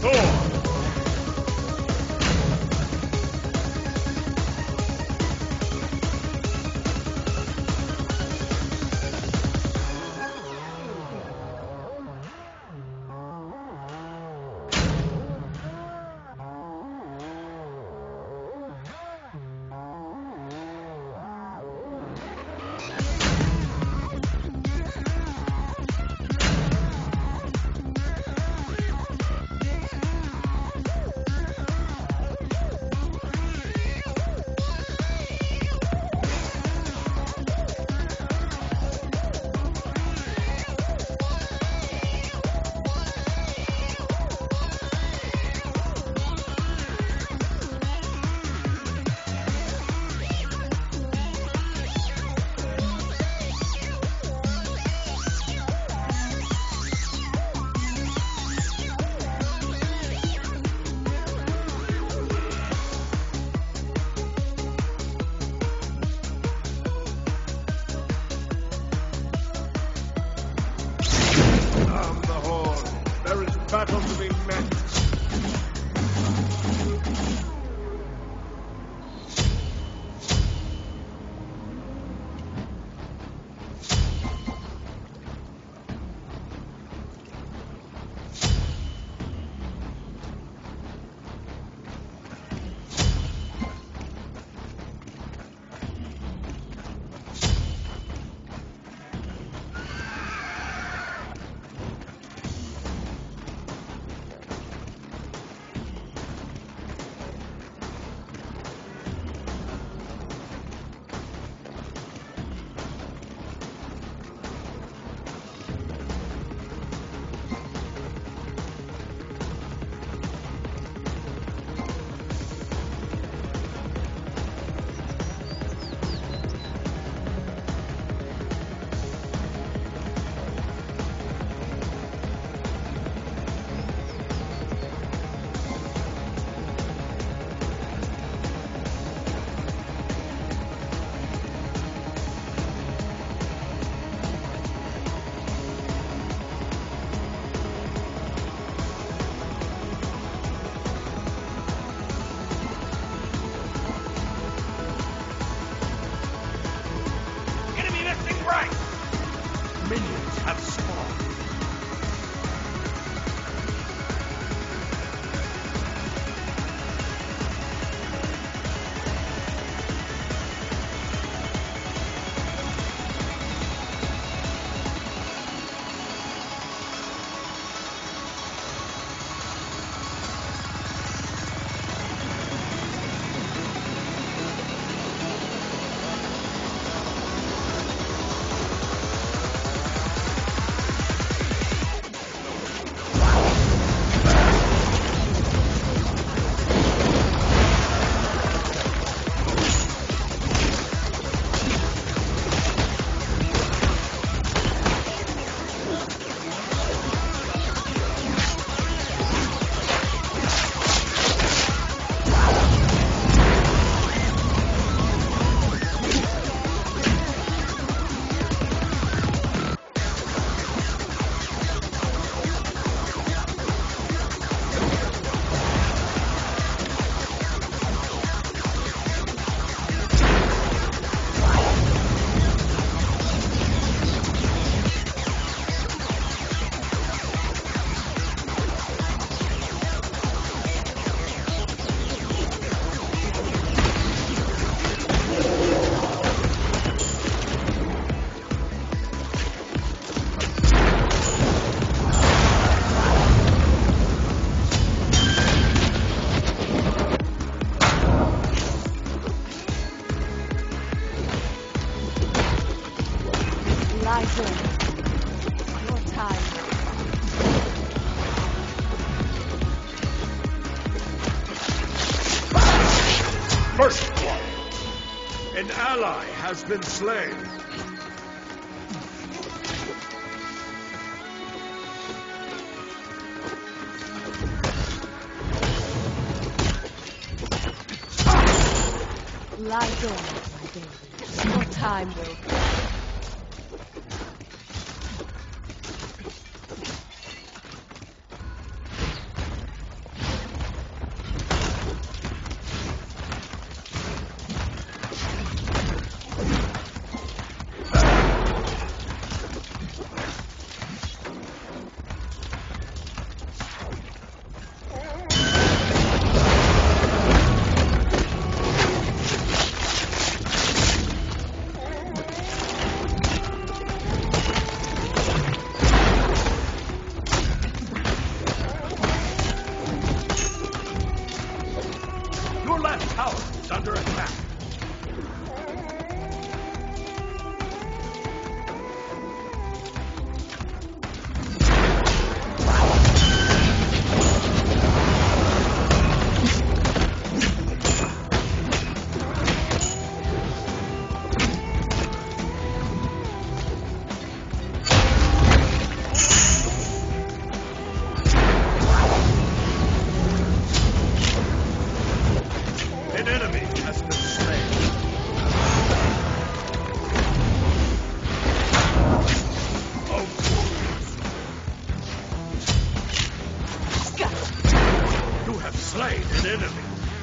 Thor! Battle to be met. Minions have spawned. First blood. An ally has been slain. Lie dormant, my baby. Your time will come. enemy.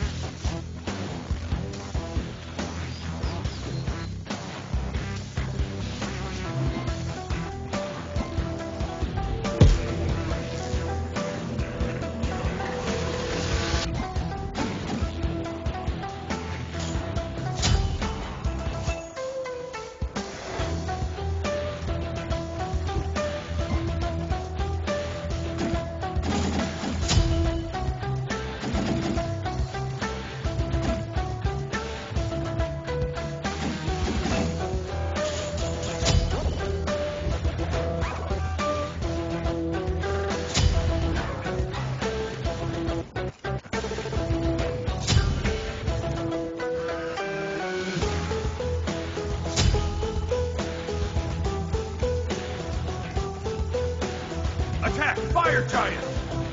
Attack! Fire giant!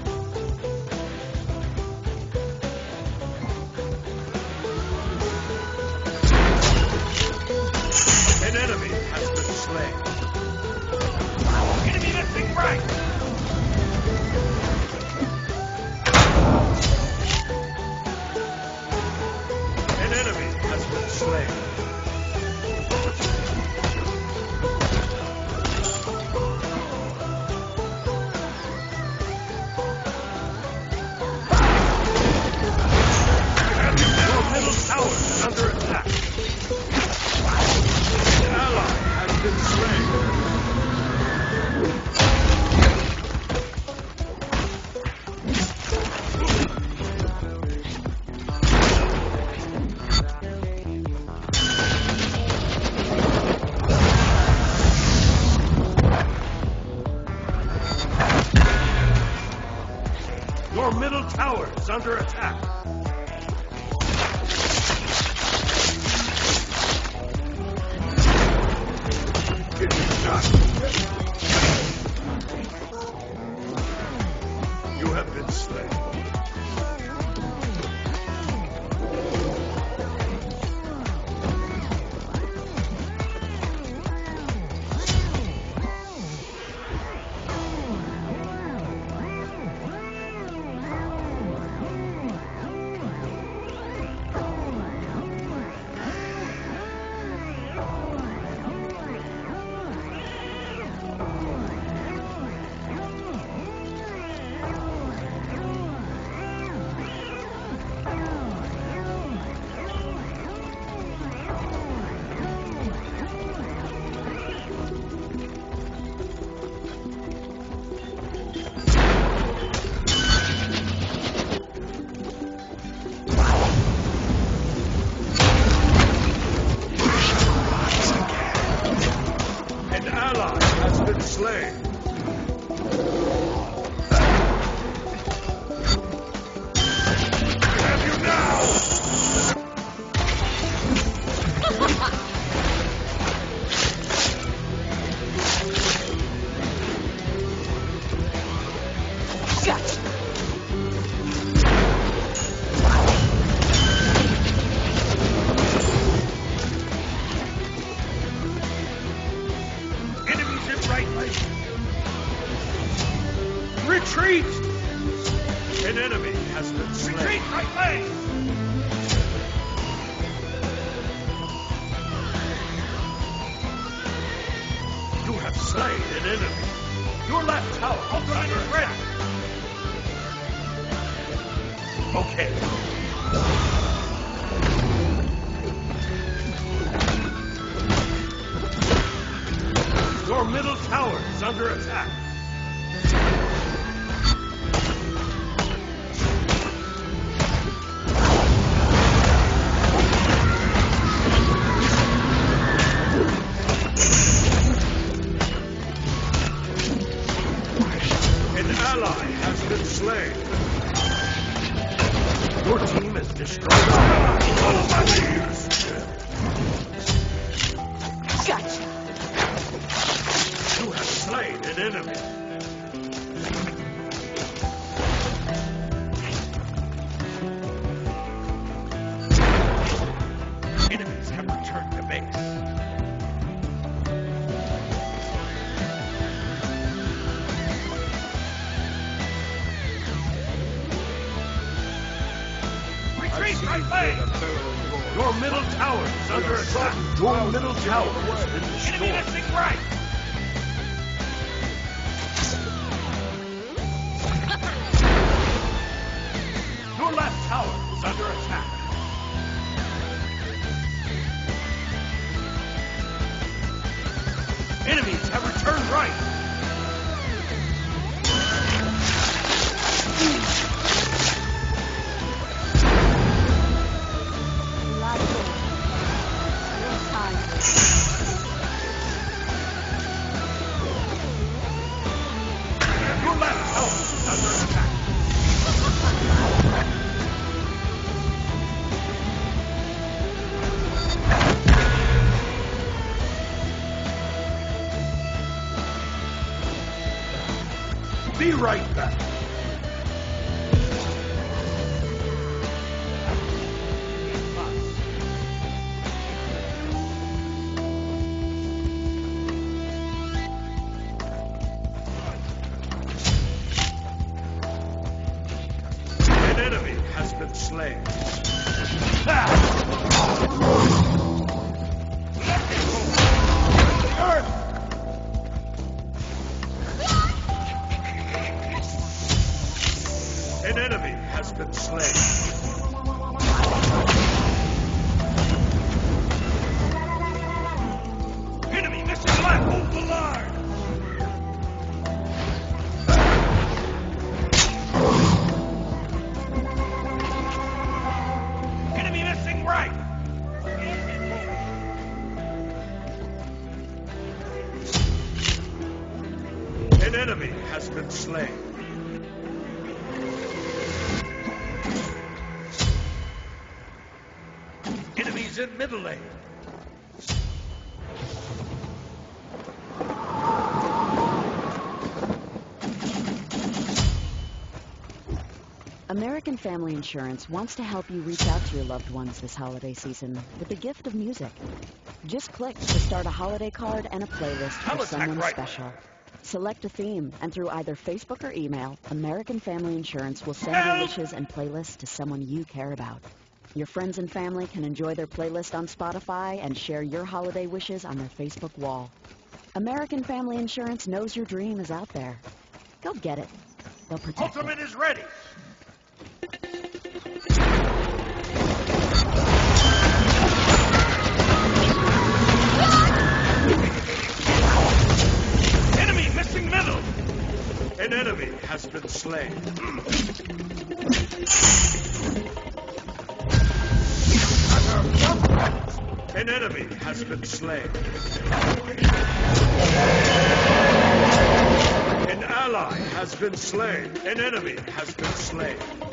An enemy has been slain. Enemy missing right! An enemy has been slain. Under attack. An ally has been slain. Your middle tower is under attack. It is not. You have been slain. Slain. I have you now! Gotcha. Enemies in right lane. Retreat! An enemy has been slain. Retreat right lane! You have slain an enemy. Your left tower is ready. Okay. Your middle tower is under attack. An ally has been slain. Your team has destroyed all of my leaders. Gotcha. You have slain an enemy. Enemies have returned to base. slain! Your middle tower is under attack! Your middle tower has been destroyed! Enemy missing right! Your left tower is under attack! Enemies have returned right! Your left tower is under attack! Be right back. An enemy has been slain. An enemy has been slain. Enemy missing left! Hold the line! Enemy missing right! An enemy has been slain. Enemies in middle lane. American Family Insurance wants to help you reach out to your loved ones this holiday season with the gift of music. Just click to start a holiday card and a playlist for someone special. Select a theme, and through either Facebook or email, American Family Insurance will send your wishes and playlists to someone you care about. Your friends and family can enjoy their playlist on Spotify and share your holiday wishes on their Facebook wall. American Family Insurance knows your dream is out there. Go get it. They'll protect Ultimate is ready. Enemy missing middle. An enemy has been slain. An enemy has been slain. An ally has been slain. An enemy has been slain.